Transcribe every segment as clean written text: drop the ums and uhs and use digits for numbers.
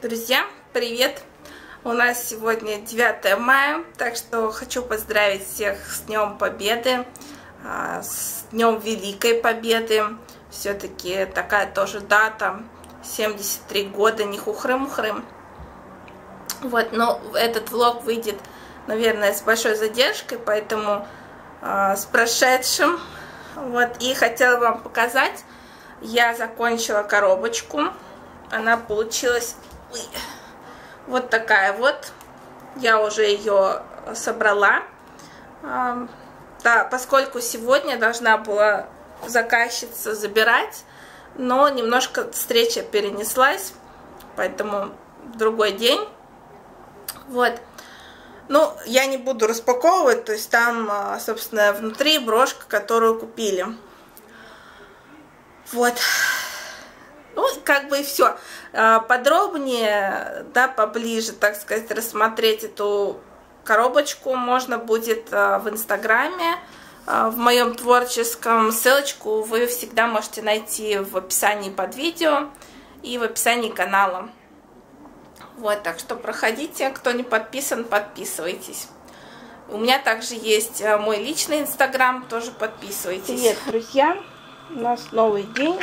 Друзья, привет! У нас сегодня 9 мая, так что хочу поздравить всех с Днем Победы, с Днем Великой Победы. Все-таки такая тоже дата, 73 года, не хухры-мухры. Вот, но этот влог выйдет, наверное, с большой задержкой, поэтому с прошедшим. Вот, и хотела вам показать, я закончила коробочку, она получилась вот такая вот, я уже ее собрала, да, поскольку сегодня должна была заказчица забирать, но немножко встреча перенеслась, поэтому в другой день. Вот. Ну, я не буду распаковывать, то есть там, собственно, внутри брошка, которую купили. Вот. Ну, как бы и все. Подробнее, да, поближе, так сказать, рассмотреть эту коробочку можно будет в Инстаграме, в моем творческом. Ссылочку вы всегда можете найти в описании под видео и в описании канала. Вот, так что проходите, кто не подписан, подписывайтесь. У меня также есть мой личный Инстаграм, тоже подписывайтесь. Привет, друзья! У нас новый день.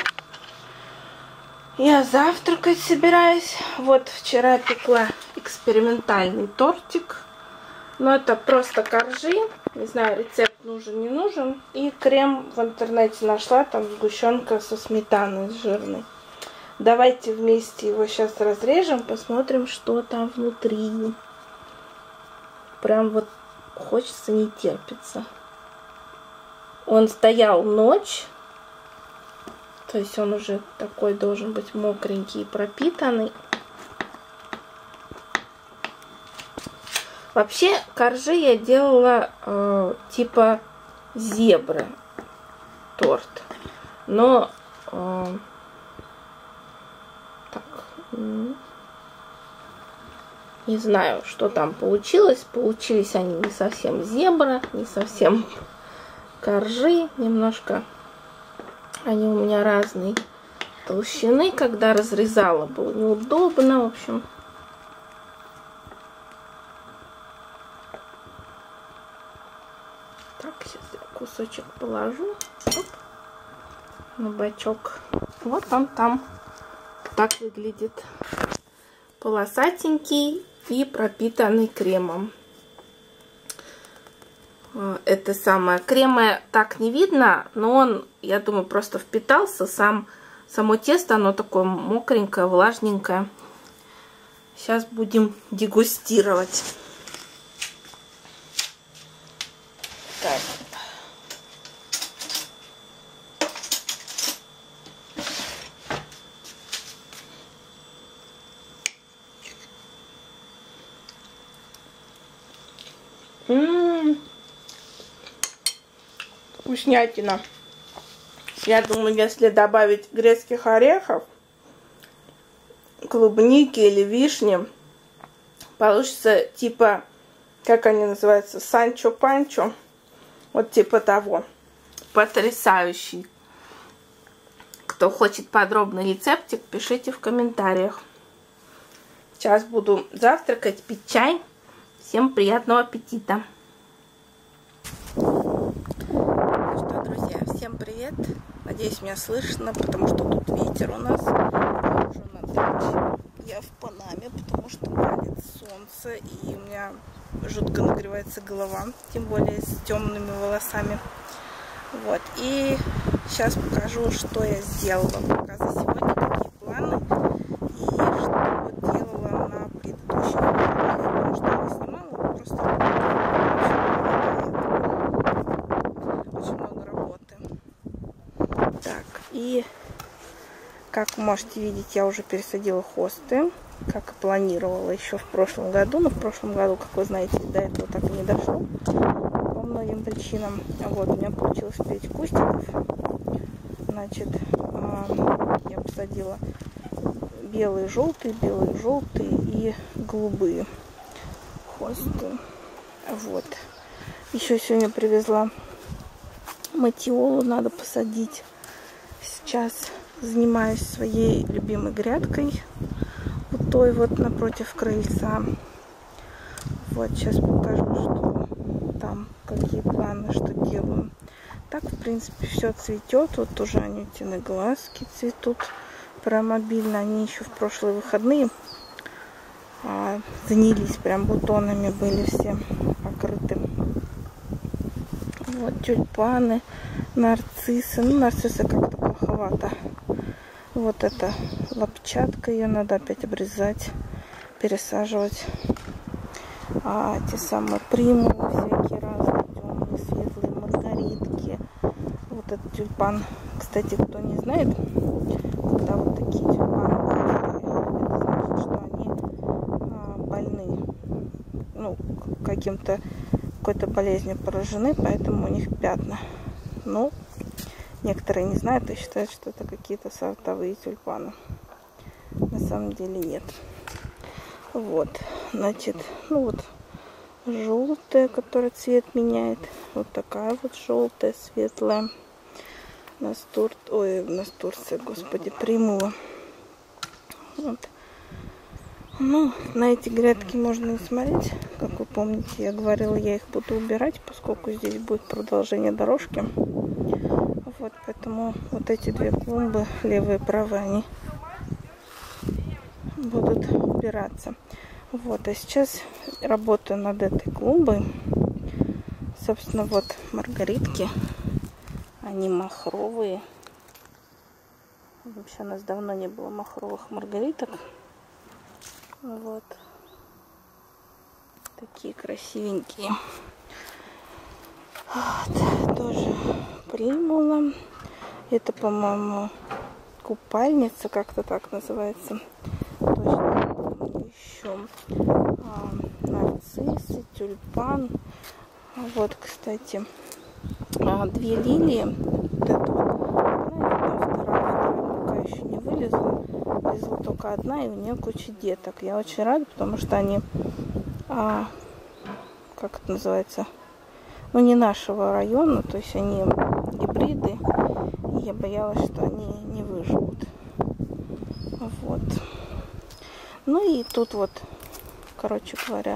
Я завтракать собираюсь. Вот вчера пекла экспериментальный тортик. Но это просто коржи. Не знаю, рецепт нужен, не нужен. И крем в интернете нашла. Там сгущенка со сметаной жирной. Давайте вместе его сейчас разрежем. Посмотрим, что там внутри. Прям вот хочется, не терпится. Он стоял ночь. То есть он уже такой должен быть мокренький и пропитанный. Вообще коржи я делала типа зебры торт. Но так, не знаю, что там получилось. Получились они не совсем зебра, не совсем коржи. Немножко они у меня разной толщины. Когда разрезала, было неудобно, в общем. Так, сейчас я кусочек положу. Оп, на бочок. Вот он там. Так выглядит. Полосатенький и пропитанный кремом. Это самое крема так не видно, но он, я думаю, просто впитался. Само тесто, оно такое мокренькое, влажненькое. Сейчас будем дегустировать. Так. Вкуснятина. Я думаю, если добавить грецких орехов, клубники или вишни, получится типа, как они называются, Санчо-Панчо. Вот типа того. Потрясающий. Кто хочет подробный рецептик, пишите в комментариях. Сейчас буду завтракать, пить чай. Всем приятного аппетита. Всем привет! Надеюсь, меня слышно, потому что тут ветер у нас. Я в Панаме, потому что палит солнце, и у меня жутко нагревается голова, тем более с темными волосами. Вот, и сейчас покажу, что я сделала. Пока за сегодня, какие планы, и что делала на предыдущих видео, потому что я не снимала, просто очень много работы. Так, и как вы можете видеть, я уже пересадила хосты, как и планировала еще в прошлом году. Но в прошлом году, как вы знаете, до этого так и не дошло по многим причинам. Вот, у меня получилось 5 кустиков. Значит, я посадила белые, желтые и голубые хосты. Вот. Еще сегодня привезла матиолу, надо посадить. Сейчас занимаюсь своей любимой грядкой. Вот цветой вот напротив крыльца. Вот, сейчас покажу, что там, какие планы, что делаю. Так, в принципе, все цветет. Вот уже анютины глазки цветут прям обильно. Они еще в прошлые выходные занялись, прям бутонами были все покрыты. Вот тюльпаны, нарциссы. Ну, нарциссы как-то плоховато. Вот эта лапчатка, ее надо опять обрезать, пересаживать. А те самые примулы всякие разные, темные, светлые, маргаритки. Вот этот тюльпан, кстати, кто не знает, когда вот такие тюльпаны большие, это значит, что они больны, ну, какой-то болезнью поражены, поэтому у них пятна. Ну, некоторые не знают и считают, что это какие-то сортовые тюльпаны. На самом деле нет. Вот, значит, ну вот желтая, которая цвет меняет. Вот такая вот желтая, светлая. Настурция, господи, примула. Вот. Ну, на эти грядки можно не смотреть. Как вы помните, я говорила, я их буду убирать, поскольку здесь будет продолжение дорожки. Вот, поэтому вот эти две клумбы, левые и правые, они будут убираться. Вот, а сейчас работаю над этой клумбой. Собственно, вот маргаритки. Они махровые. Вообще у нас давно не было махровых маргариток. Вот. Такие красивенькие. Вот. Тоже примула. Это, по-моему, купальница, как-то так называется. Точно еще нарциссы, тюльпан. Вот, кстати, две лилии. Вот это вот. Вторая пока еще не вылезла. Вылезла только одна, и у нее куча деток. Я очень рада, потому что они, как это называется, ну, не нашего района, то есть они гибриды. И я боялась, что они не выживут. Вот. Ну и тут вот, короче говоря,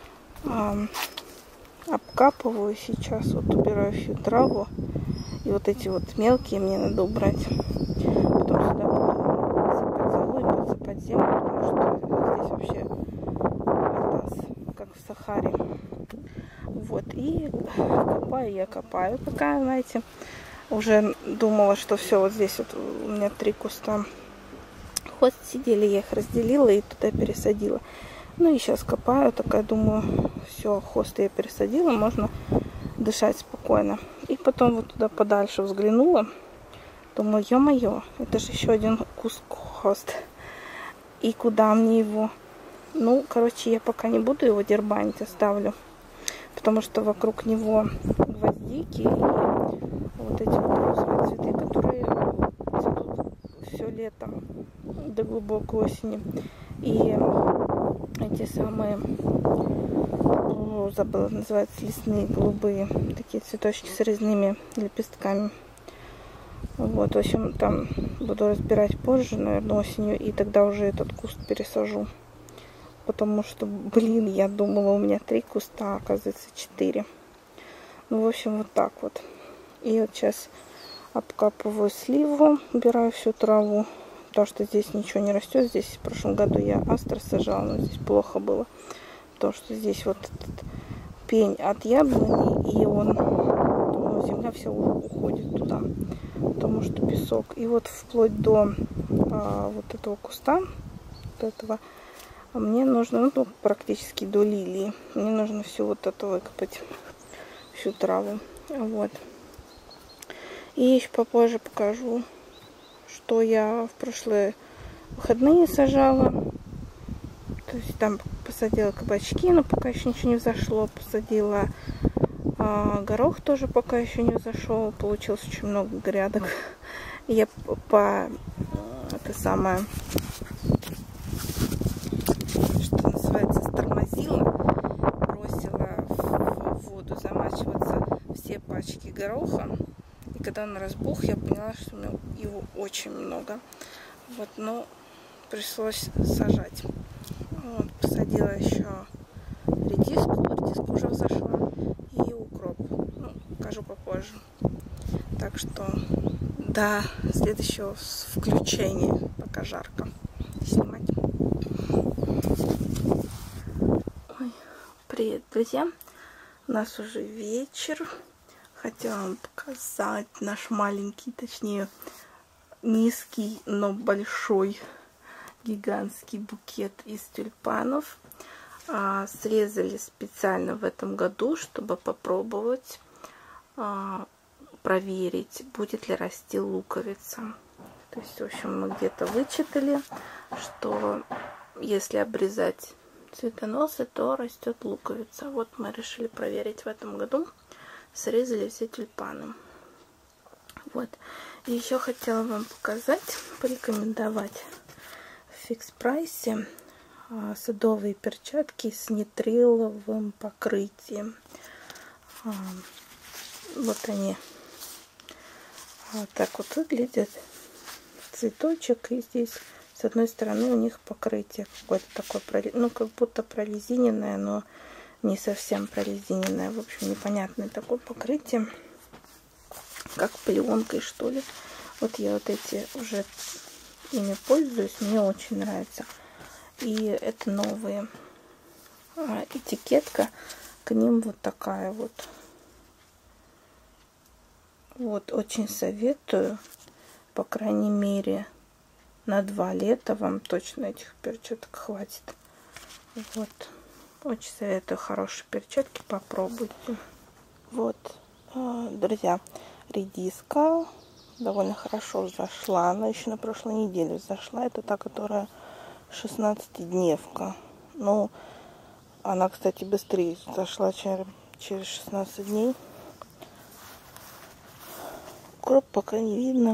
обкапываю сейчас, вот убираю всю траву. И вот эти вот мелкие мне надо убрать. Потом сюда буду засыпать золой, подсыпать землю, потому что здесь вообще атас, как в Сахаре. Вот, и копаю, я копаю пока, знаете. Уже думала, что все, вот здесь вот у меня 3 куста хост сидели, я их разделила и туда пересадила. Ну и сейчас копаю, такая думаю, все, хосты я пересадила, можно дышать спокойно. И потом вот туда подальше взглянула, думаю, ё-моё, это же еще один кусок хост. И куда мне его? Ну, короче, я пока не буду его дербанить, оставлю. Потому что вокруг него гвоздики и вот эти вот розовые цветы, которые цветут все лето до глубокой осени. И эти самые, забыла, называются лесные голубые, такие цветочки с резными лепестками. Вот, в общем, там буду разбирать позже, наверное, осенью, и тогда уже этот куст пересажу. Потому что, блин, я думала, у меня 3 куста, а оказывается 4. Ну, в общем, вот так вот. И вот сейчас обкапываю сливу, убираю всю траву. Потому что здесь ничего не растет. Здесь в прошлом году я астрос сажала, но здесь плохо было. Потому что здесь вот этот пень от яблони, и он, ну, земля вся уходит туда. Потому что песок. И вот вплоть до вот этого куста, вот этого, мне нужно, ну, практически до лилии. Мне нужно все вот это выкопать, всю траву. Вот. И еще попозже покажу, что я в прошлые выходные сажала. То есть там посадила кабачки, но пока еще ничего не взошло. Посадила горох, тоже пока еще не взошел. Получилось очень много грядок. Я это самое, что называется, стормозила. Бросила в воду замачиваться все пачки гороха. И когда он разбух, я поняла, что его очень много. Вот, но пришлось сажать. Вот, посадила еще редиску уже взошла, и укроп. Ну, покажу попозже. Так что до следующего включения, пока жарко снимать. Ой, привет, друзья! У нас уже вечер. Хотела вам показать наш маленький, точнее низкий, но большой, гигантский букет из тюльпанов. Срезали специально в этом году, чтобы попробовать проверить, будет ли расти луковица. То есть, в общем, мы где-то вычитали, что если обрезать цветоносы, то растет луковица. Вот мы решили проверить в этом году. Срезали все тюльпаны. Вот. И еще хотела вам показать, порекомендовать в фикс прайсе садовые перчатки с нитриловым покрытием. Вот они вот так вот выглядят. Цветочек, и здесь с одной стороны у них покрытие какое-то такое, ну как будто прорезиненное, но не совсем прорезиненное. В общем, непонятное такое покрытие, как пленкой, что ли. Вот я вот эти уже ими пользуюсь, мне очень нравится. И это новые. Этикетка к ним вот такая вот. Вот, очень советую. По крайней мере, на 2 лета вам точно этих перчаток хватит. Вот. Очень советую хорошие перчатки, попробуйте. Вот, друзья, редиска довольно хорошо взошла. Она еще на прошлой неделе взошла. Это та, которая 16-дневка. Ну, она, кстати, быстрее зашла через 16 дней. Укроп пока не видно.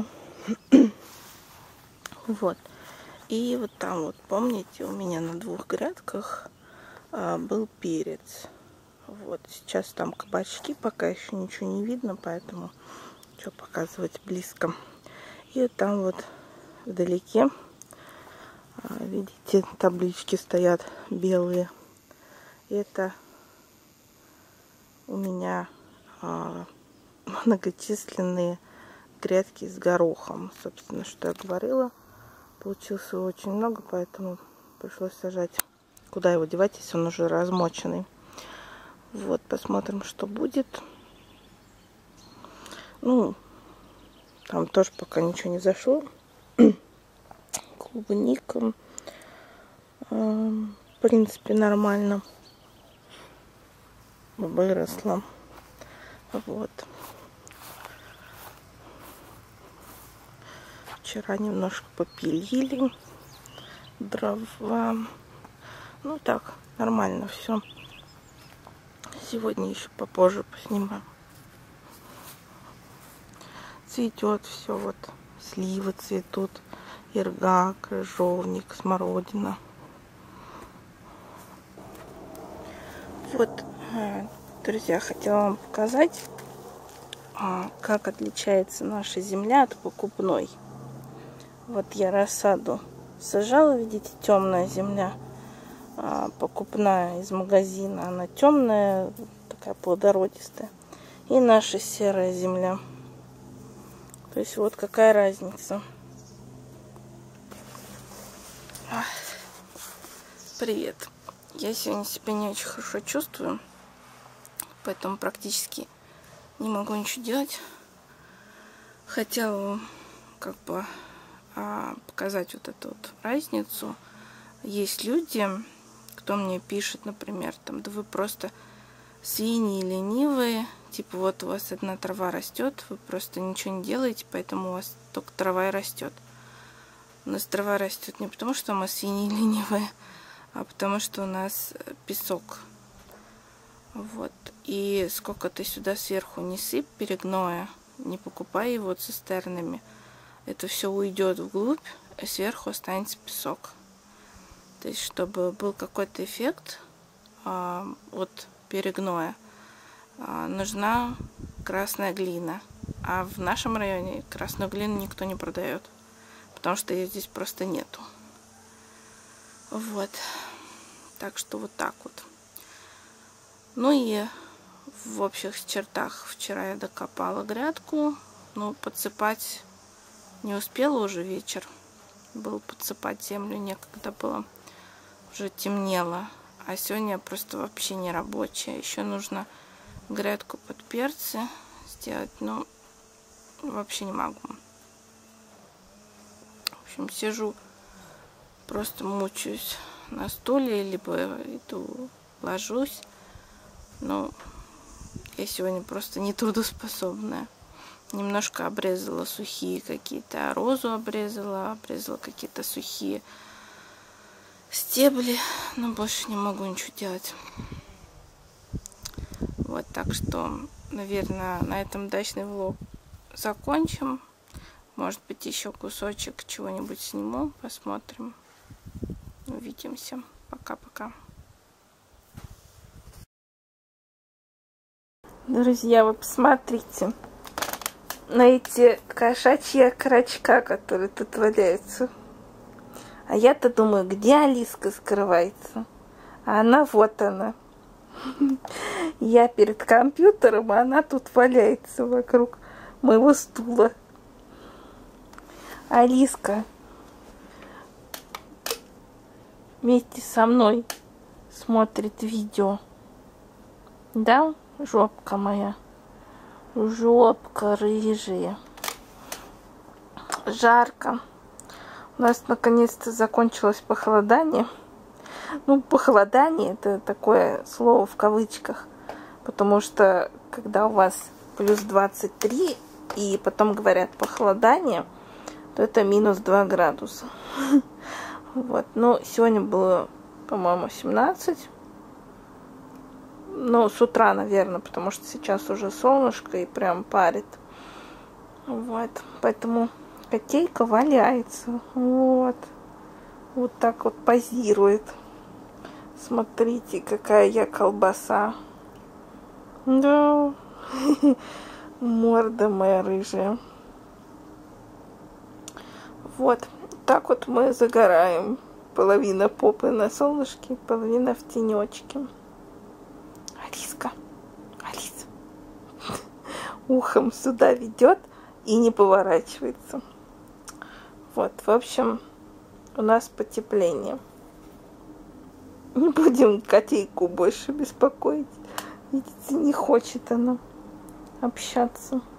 Вот. И вот там вот, помните, у меня на 2 грядках был перец. Вот. Сейчас там кабачки, пока еще ничего не видно, поэтому что показывать близко. И вот там вот вдалеке, видите, таблички стоят белые. Это у меня многочисленные грядки с горохом. Собственно, что я говорила. Получилось его очень много, поэтому пришлось сажать. Куда его девать, если он уже размоченный. Вот, посмотрим, что будет. Ну, там тоже пока ничего не зашло. Клубника. В принципе, нормально выросла. Вот. Вчера немножко попилили дрова. Ну так, нормально все. Сегодня еще попозже поснимаю. Цветет все, вот сливы цветут, ирга, крыжовник, смородина. Вот, друзья, хотела вам показать, как отличается наша земля от покупной. Вот я рассаду сажала, видите, темная земля, покупная из магазина, она темная, такая плодородистая. И наша серая земля. То есть вот какая разница. Привет. Я сегодня себя не очень хорошо чувствую, поэтому практически не могу ничего делать. Хотела вам как бы показать вот эту вот разницу. Есть люди, кто мне пишет, например, там, да вы просто свиньи ленивые, типа вот у вас одна трава растет, вы просто ничего не делаете, поэтому у вас только трава и растет. У нас трава растет не потому, что мы свиньи ленивые, а потому что у нас песок. Вот. И сколько ты сюда сверху не сыпь перегноя, не покупай его цистернами, это все уйдет вглубь, а сверху останется песок. То есть, чтобы был какой-то эффект от перегноя, нужна красная глина. А в нашем районе красную глину никто не продает, потому что ее здесь просто нету. Вот. Так что вот так вот. Ну и в общих чертах вчера я докопала грядку, но подсыпать не успела, уже вечер был, подсыпать землю некогда было, уже темнело. А сегодня просто вообще не рабочая. Еще нужно грядку под перцы сделать, но вообще не могу. В общем, сижу, просто мучаюсь на стуле, либо иду, ложусь. Но я сегодня просто не трудоспособная. Немножко обрезала сухие какие-то, розу обрезала какие-то сухие стебли, но больше не могу ничего делать. Вот, так что, наверное, на этом дачный влог закончим. Может быть, еще кусочек чего-нибудь сниму, посмотрим. Увидимся. Пока-пока. Друзья, вы посмотрите на эти кошачьи окорочка, которые тут валяются. А я-то думаю, где Алиска скрывается? А она вот она. Я перед компьютером, а она тут валяется вокруг моего стула. Алиска вместе со мной смотрит видео. Да, жопка моя? Жопка рыжая. Жарко. У нас наконец-то закончилось похолодание. Ну, похолодание — это такое слово в кавычках. Потому что, когда у вас плюс 23, и потом говорят похолодание, то это минус 2 градуса. Вот. Но сегодня было, по-моему, 17. Ну, с утра, наверное, потому что сейчас уже солнышко и прям парит. Вот. Поэтому котейка валяется. Вот. Вот так вот позирует. Смотрите, какая я колбаса. Да. Морда моя рыжая. Вот. Так вот мы загораем. Половина попы на солнышке, половина в тенечке. Алиска. Алис. Ухом сюда ведет и не поворачивается. Вот, в общем, у нас потепление. Не будем котейку больше беспокоить. Видите, не хочет она общаться.